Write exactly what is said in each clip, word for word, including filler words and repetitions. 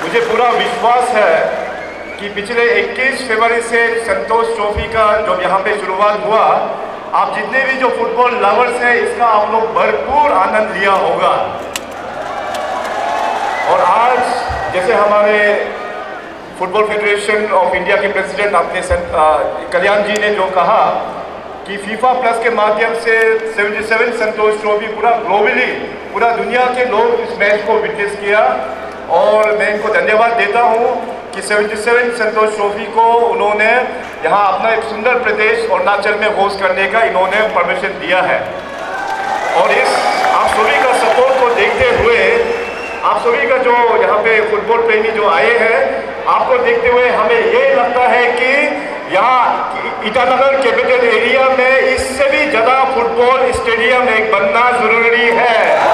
मुझे पूरा विश्वास है कि पिछले इक्कीस फरवरी से संतोष ट्रॉफी का जो यहाँ पे शुरुआत हुआ, आप जितने भी जो फुटबॉल लवर्स हैं इसका आप लोग भरपूर आनंद लिया होगा। और आज जैसे हमारे फुटबॉल फेडरेशन ऑफ इंडिया के प्रेसिडेंट अपने कल्याण जी ने जो कहा कि फीफा प्लस के माध्यम से सतहत्तर संतोष ट्रॉफी पूरा ग्लोबली पूरा दुनिया के लोग इस मैच को विटनेस किया, और मैं इनको धन्यवाद देता हूँ कि सतहत्तर संतोष ट्रॉफी को उन्होंने यहाँ अपना एक सुंदर प्रदेश अरुणाचल में होस्ट करने का इन्होंने परमिशन दिया है। और इस आप सभी का सपोर्ट को देखते हुए, आप सभी का जो यहाँ पे फुटबॉल प्रेमी जो आए हैं, आपको देखते हुए हमें ये लगता है कि यहाँ ईटानगर कैपिटल एरिया में इससे भी ज़्यादा फुटबॉल स्टेडियम एक बनना जरूरी है।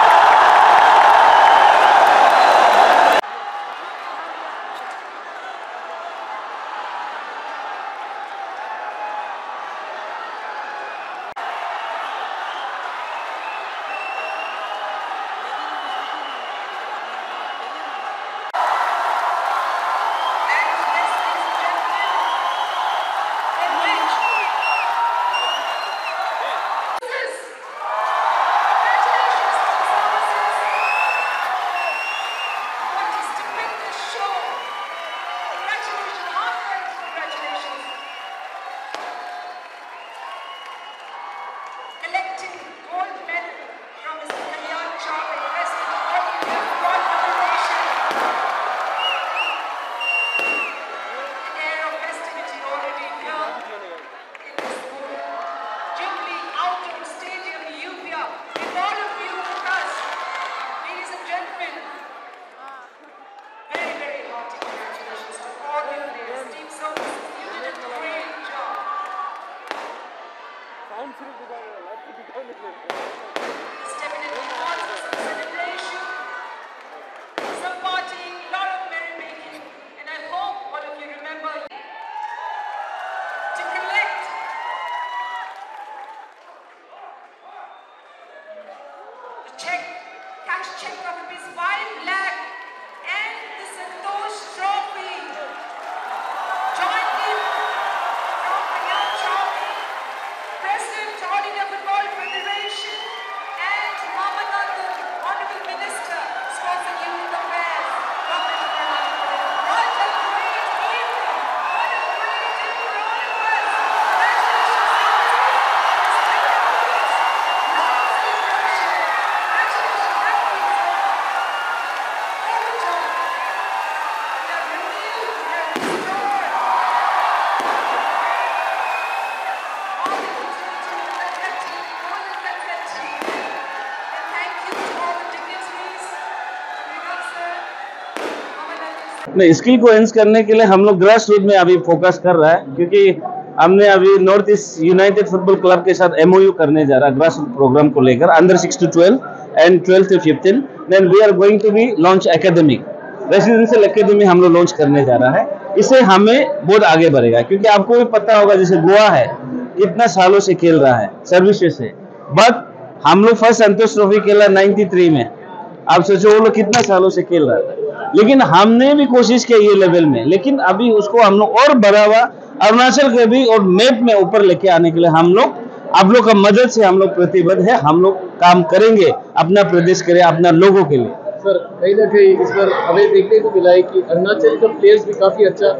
अपने स्किल को एनहांस करने के लिए हम लोग ग्रास रूट में अभी फोकस कर रहा है, क्योंकि हमने अभी North East United Football Club के साथ एमओयू करने जा रहा है ग्रास रूट प्रोग्राम को लेकर, under six to twelve and twelve to fifteen. Then we are going to be launch academic residential academy हम लोग लॉन्च करने जा रहा है। इससे हमें बहुत आगे बढ़ेगा, क्योंकि आपको भी पता होगा जैसे गोवा है कितना सालों से खेल रहा है सर्विसेज से, बट हम लोग फर्स्ट संतोष ट्रॉफी खेला नाइन्टी थ्री में। आप सोचो वो लोग कितना सालों से खेल रहा था, लेकिन हमने भी कोशिश की ये लेवल में, लेकिन अभी उसको हम लोग और बढ़ावा अरुणाचल के भी और मैप में ऊपर लेके आने के लिए हम लोग आप लोग का मदद से हम लोग प्रतिबद्ध है। हम लोग काम करेंगे अपना प्रदेश के लिए, अपना लोगों के लिए। सर कहीं ना कहीं इस बार हमें देखने को मिला है कि अरुणाचल का प्लेयर्स भी काफी अच्छा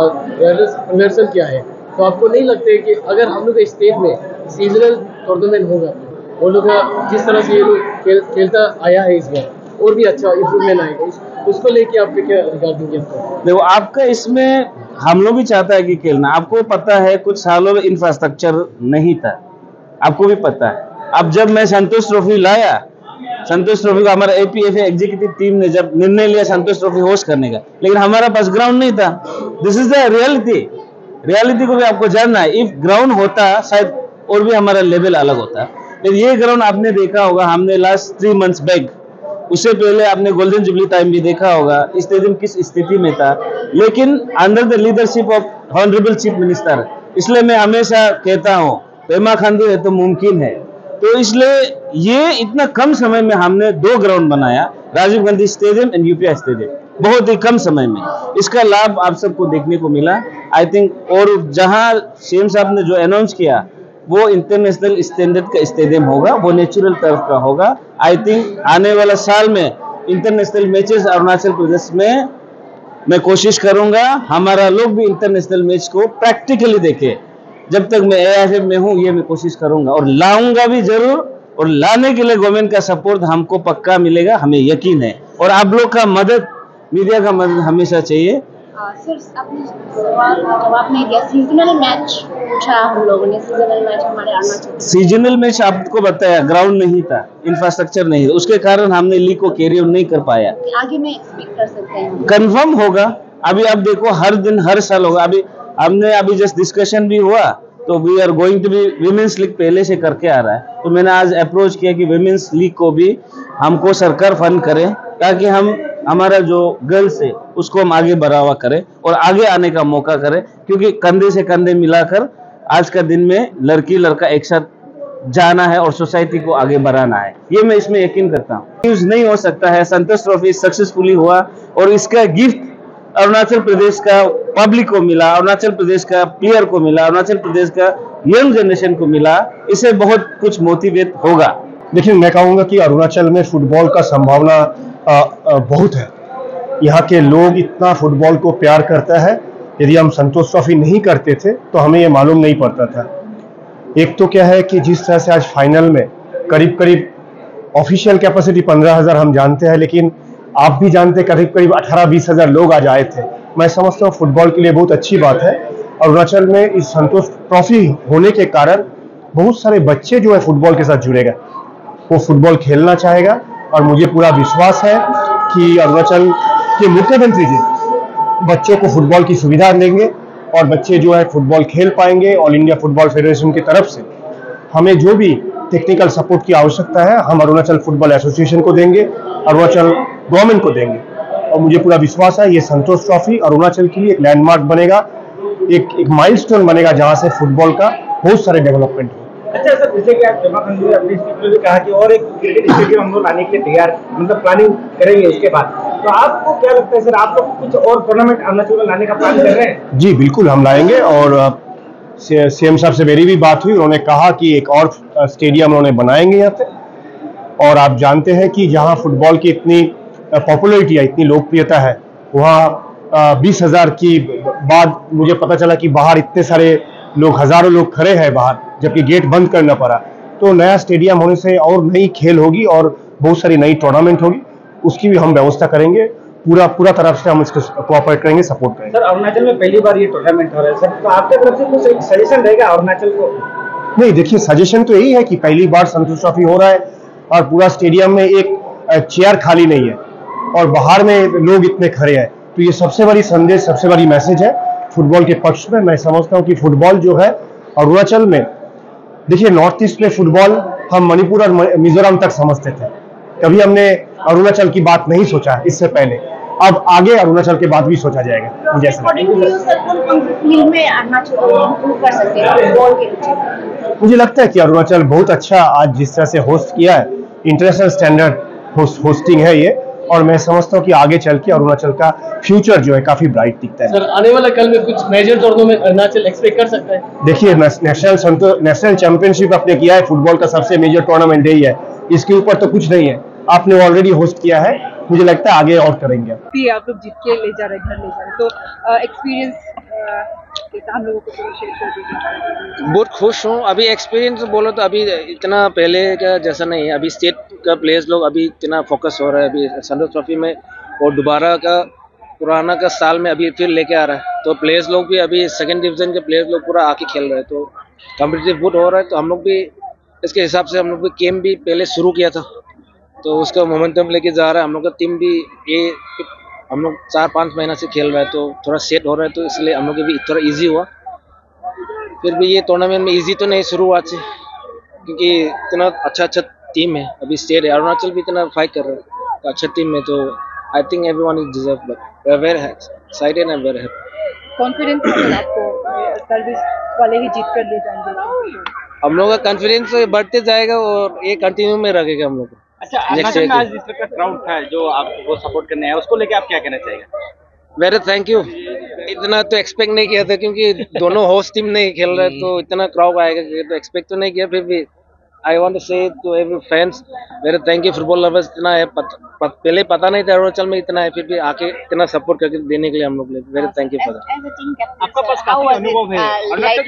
प्रदर्शन किया है, तो आपको नहीं लगता है कि अगर हम लोग स्टेट में सीजनल टूर्नामेंट होगा, वो लोग जिस तरह से ये लोग खेल, खेलता आया है इस बार और भी अच्छा इम्प्रूवमेंट आएगा, उस, उसको लेके आपके क्या रिगार्ड देंगे? देखो आपका इसमें हम लोग भी चाहता है कि खेलना, आपको पता है कुछ सालों में इंफ्रास्ट्रक्चर नहीं था, आपको भी पता है। अब जब मैं संतोष ट्रॉफी लाया, संतोष ट्रॉफी को हमारा एपीएफ एग्जीक्यूटिव टीम ने जब निर्णय लिया संतोष ट्रॉफी होस्ट करने का, लेकिन हमारा पास ग्राउंड नहीं था। This is the reality, reality को भी आपको जानना है। इफ ग्राउंड होता शायद और भी हमारा लेवल अलग होता, लेकिन ये ग्राउंड आपने देखा होगा, हमने लास्ट थ्री मंथ्स बैक, उससे पहले आपने गोल्डन जुबली टाइम भी देखा होगा स्टेडियम किस स्थिति में था, लेकिन under the leadership of honourable chief minister. इसलिए मैं हमेशा कहता हूँ पेमा खांडू है तो मुमकिन है। तो इसलिए ये इतना कम समय में हमने दो ग्राउंड बनाया, Rajiv Gandhi stadium and UPI stadium. बहुत ही कम समय में। इसका लाभ आप सबको देखने को मिला आई थिंक। और जहां सीएम साहब ने जो अनाउंस किया वो इंटरनेशनल स्टैंडर्ड का स्टेडियम होगा, वो नेचुरल टर्फ का होगा। आई थिंक आने वाला साल में इंटरनेशनल मैचेस अरुणाचल प्रदेश में मैं कोशिश करूंगा हमारा लोग भी इंटरनेशनल मैच को प्रैक्टिकली देखे। जब तक मैं एआईएफएफ में हूं ये मैं कोशिश करूंगा और लाऊंगा भी जरूर, और लाने के लिए गवर्नमेंट का सपोर्ट हमको पक्का मिलेगा, हमें यकीन है। और आप लोग का मदद, मीडिया का मदद हमेशा चाहिए। सर आपने सवाल का जवाब नहीं दिया। सीजनल मैच पूछा हम लोगों ने, सीजनल मैच हमारे अरुणाचल सीजनल मैच आपको बताया, ग्राउंड नहीं था, इंफ्रास्ट्रक्चर नहीं था, उसके कारण हमने लीग को कैरी ऑन नहीं कर पाया। आगे में एक्सपेक्ट कर सकते हैं कंफर्म होगा। अभी आप देखो हर दिन हर साल होगा। अभी हमने अभी जस्ट डिस्कशन भी हुआ तो we are going to be women's league पहले से करके आ रहा है, तो मैंने आज अप्रोच किया कि विमेंस लीग को भी हमको सरकार फंड करे ताकि हम हमारा जो गर्ल्स है उसको हम आगे बढ़ावा करें और आगे आने का मौका करें, क्योंकि कंधे से कंधे मिलाकर आज का दिन में लड़की लड़का एक साथ जाना है और सोसाइटी को आगे बढ़ाना है, ये मैं इसमें यकीन करता हूँ। यूज नहीं हो सकता है। संतोष ट्रॉफी सक्सेसफुली हुआ और इसका गिफ्ट अरुणाचल प्रदेश का पब्लिक को मिला, अरुणाचल प्रदेश का प्लेयर को मिला, अरुणाचल प्रदेश का यंग जनरेशन को मिला। इसे बहुत कुछ मोटिवेट होगा। देखिए, मैं कहूँगा कि अरुणाचल में फुटबॉल का संभावना आ, आ, बहुत है। यहाँ के लोग इतना फुटबॉल को प्यार करता है, यदि हम संतोष ट्रॉफी नहीं करते थे तो हमें ये मालूम नहीं पड़ता था। एक तो क्या है कि जिस तरह से आज फाइनल में करीब करीब ऑफिशियल कैपेसिटी पंद्रह हज़ार हम जानते हैं, लेकिन आप भी जानते करीब करीब अठारह बीस हज़ार लोग आज आए थे। मैं समझता हूँ फुटबॉल के लिए बहुत अच्छी बात है। अरुणाचल में इस संतोष ट्रॉफी होने के कारण बहुत सारे बच्चे जो है फुटबॉल के साथ जुड़ेगा, वो फुटबॉल खेलना चाहेगा और मुझे पूरा विश्वास है कि अरुणाचल के मुख्यमंत्री जी बच्चों को फुटबॉल की सुविधा देंगे और बच्चे जो है फुटबॉल खेल पाएंगे। ऑल इंडिया फुटबॉल फेडरेशन की तरफ से हमें जो भी टेक्निकल सपोर्ट की आवश्यकता है हम अरुणाचल फुटबॉल एसोसिएशन को देंगे, अरुणाचल गवर्नमेंट को देंगे। और मुझे पूरा विश्वास है ये संतोष ट्रॉफी अरुणाचल के लिए एक लैंडमार्क बनेगा, एक एक माइलस्टोन बनेगा जहां से फुटबॉल का बहुत सारे डेवलपमेंट हो। अच्छा सर, जैसे कि आप जमा खंडू ने अपने स्पीच में भी कहा कि और एक क्रिकेट स्टेडियम हम लोग लाने के लिए तैयार, मतलब प्लानिंग करेंगे इसके बाद, तो आपको क्या लगता है सर, आप लोग कुछ और टूर्नामेंट अरुणाचल में लाने का प्लान कर रहे हैं? जी बिल्कुल, हम लाएंगे। और सीएम साहब से मेरी भी बात हुई, उन्होंने कहा कि एक और स्टेडियम उन्होंने बनाएंगे यहाँ पे। और आप जानते हैं कि जहाँ फुटबॉल की इतनी पॉपुलरिटी है, इतनी लोकप्रियता है, वहाँ बीस हजार की बाद मुझे पता चला कि बाहर इतने सारे लोग, हजारों लोग खड़े हैं बाहर, जबकि गेट बंद करना पड़ा। तो नया स्टेडियम होने से और नई खेल होगी और बहुत सारी नई टूर्नामेंट होगी, उसकी भी हम व्यवस्था करेंगे। पूरा पूरा तरफ से हम इसको कोऑपरेट करेंगे, सपोर्ट करेंगे। सर, अरुणाचल में पहली बार ये टूर्नामेंट हो रहा है सर, तो आपके तरफ से कुछ सजेशन रहेगा अरुणाचल को? नहीं, देखिए, सजेशन तो यही है कि पहली बार संतोष ट्रॉफी हो रहा है और पूरा स्टेडियम में एक चेयर खाली नहीं है और बाहर में लोग इतने खड़े हैं, तो ये सबसे बड़ी संदेश, सबसे बड़ी मैसेज है फुटबॉल के पक्ष में। मैं समझता हूँ कि फुटबॉल जो है अरुणाचल में, देखिए नॉर्थ ईस्ट में फुटबॉल हम मणिपुर और मिजोरम तक समझते थे, कभी हमने अरुणाचल की बात नहीं सोचा इससे पहले। अब आगे अरुणाचल के बाद भी सोचा जाएगा। मुझे ऐसा मुझे लगता है कि अरुणाचल बहुत अच्छा आज जिस तरह से होस्ट किया है, इंटरनेशनल स्टैंडर्ड होस्ट, होस्टिंग है ये, और मैं समझता हूँ कि आगे चल के अरुणाचल का फ्यूचर जो है काफी ब्राइट दिखता है। सर, आने वाला कल में कुछ मेजर टूर्नामेंट अरुणाचल एक्सपेक्ट कर सकता है? देखिए, नेशनल नेशनल चैंपियनशिप आपने किया है, फुटबॉल का सबसे मेजर टूर्नामेंट यही है, इसके ऊपर तो कुछ नहीं है, आपने ऑलरेडी होस्ट किया है, मुझे लगता है आगे और करेंगे। आप लोग जीत के ले जा रहे, घर ले जा रहे, तो एक्सपीरियंस हम लोगों को शेयर कर दीजिए। बहुत खुश हूँ। अभी एक्सपीरियंस बोलो तो अभी इतना पहले का जैसा नहीं है, अभी स्टेट का प्लेयर्स लोग अभी इतना फोकस हो रहा है अभी संतोष ट्रॉफी में, और दोबारा का पुराना का साल में अभी फिर लेके आ रहा है, तो प्लेयर्स लोग भी अभी सेकंड डिवीजन के प्लेयर्स लोग पूरा आके खेल रहे हैं, तो कॉम्पिटिटिव बहुत हो रहा है। तो हम लोग भी इसके हिसाब से हम लोग भी गेम भी पहले शुरू किया था, तो उसका मोमेंटम लेके जा रहा है। हम लोग का टीम भी ये हम लोग चार पाँच महीना से खेल रहा है, तो थोड़ा सेट हो रहा है, तो इसलिए हम लोग भी थोड़ा इजी हुआ। फिर भी ये टूर्नामेंट में इजी तो नहीं शुरुआत से, क्योंकि इतना अच्छा अच्छा टीम है, अभी स्टेट है, अरुणाचल भी इतना फाइट कर रहा है, तो अच्छा टीम है, तो I think everyone is deserve, but we are very excited and very happy. Confidence है आपको कल भी वाले ही जीत कर ले जाएंगे? हम लोग का कॉन्फिडेंस बढ़ते जाएगा और ये कंटिन्यू में रखेगा हम लोग को। अच्छा, अरुणाचल में आज जिस तरह का क्राउड था जो आपको सपोर्ट करने आया, उसको लेके आप क्या कहना चाहेंगे? Very thank you. इतना तो एक्सपेक्ट नहीं किया था क्योंकि दोनों होस्ट टीम नहीं खेल रहे, तो इतना क्राउड आएगा तो एक्सपेक्ट तो नहीं किया। फिर भी I want to say to every fans very thank you. Football lovers इतना है, पत, पत, पहले पता नहीं था अरुणाचल में इतना है, फिर भी आके इतना सपोर्ट करके देने के लिए हम लोग very thank you for that. आपका पास काफी अनुभव है Arunachal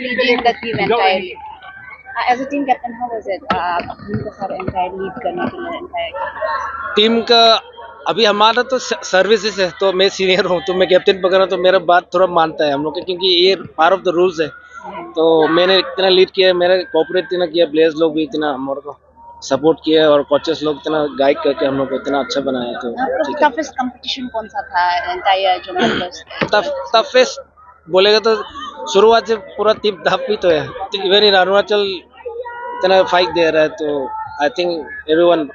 as a team captain, how was it team के साथ एंटायर लीड करने के लिए? एंटायर टीम का अभी हमारा तो सर्विसेज है, तो मैं सीनियर हूँ तो मैं कैप्टन पकड़ा, तो मेरा बात थोड़ा मानता है हम लोग, क्योंकि ये पार्ट ऑफ द रूल्स है। तो मैंने इतना लीड किया, मेरा कोऑपरेट इतना किया, प्लेयर्स लोग भी इतना हमारे को सपोर्ट किया और कोचेस लोग इतना गाइड करके हम लोग को इतना अच्छा बनाया। तो ठीक है। टफेस्ट कंपटीशन कौन सा था एंटायर जो मेंबर्स? टफ टफेस्ट बोलेगा तो शुरुआत से पूरा टीम टफ ही तो है। इवन इन अरुणाचल इतना फाइट दे रहा है, तो आई थिंक एवरीवन।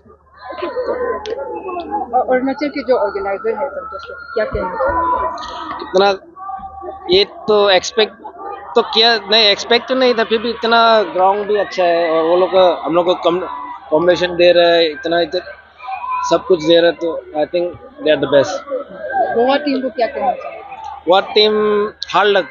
अरुणाचल के जो ऑर्गेनाइजर है संतोष, क्या कहना चाहिए? इतना ये तो एक्सपेक्ट तो किया नहीं, एक्सपेक्ट तो नहीं था, फिर भी इतना ग्राउंड भी अच्छा है और वो लोग हम लोग को कम कॉम्बिनेशन दे रहा है, इतना इतना सब कुछ दे रहा है, तो I think they are the best. Goa team को क्या कहना चाहिए? वो टीम हार लग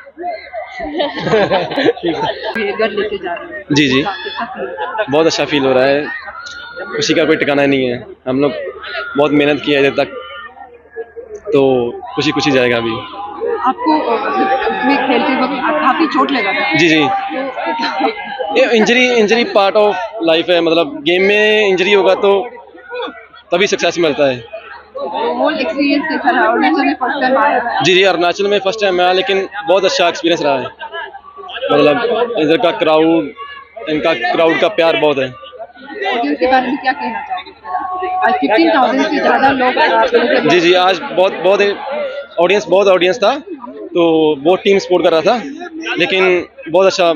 घर लेके जा रहे हैं। जी जी, बहुत अच्छा फील हो रहा है, खुशी का कोई ठिकाना नहीं है। हम लोग बहुत मेहनत किया है तक, तो खुशी खुशी जाएगा अभी। आपको उसमें खेलते वक्त काफी चोट लगा था? जी जी, ये injury injury part of life है, मतलब गेम में इंजरी होगा तो तभी सक्सेस मिलता है। होल एक्सपीरियंस कैसा रहा? अरुणाचल में फर्स्ट टाइम आया था? जी जी, अरुणाचल में फर्स्ट टाइम आया, लेकिन बहुत अच्छा एक्सपीरियंस रहा है। मतलब इधर का क्राउड, इनका क्राउड का प्यार बहुत है। ऑडियंस के बारे में क्या कहना चाहोगे? आज पंद्रह हज़ार से ज्यादा लोग। जी जी, आज बहुत बहुत ऑडियंस बहुत ऑडियंस था, तो बहुत टीम सपोर्ट कर रहा था, लेकिन बहुत अच्छा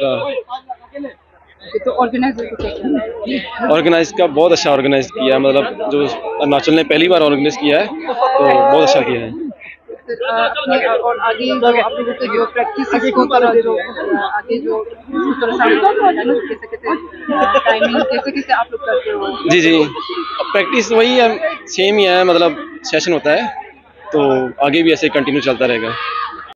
तो ऑर्गेनाइजर को क्या कहना है? ऑर्गेनाइज का बहुत अच्छा ऑर्गेनाइज किया, मतलब जो अरुणाचल ने पहली बार ऑर्गेनाइज किया है, तो बहुत अच्छा किया है। अपने और आगे जो आप लोगों के जो प्रैक्टिस को तरह जो आगे जो कैसे कैसे टाइमिंग कैसे कैसे आप लोग करते हो? जी जी, प्रैक्टिस वही है, सेम ही है, मतलब सेशन होता है, तो आगे भी ऐसे कंटिन्यू चलता रहेगा।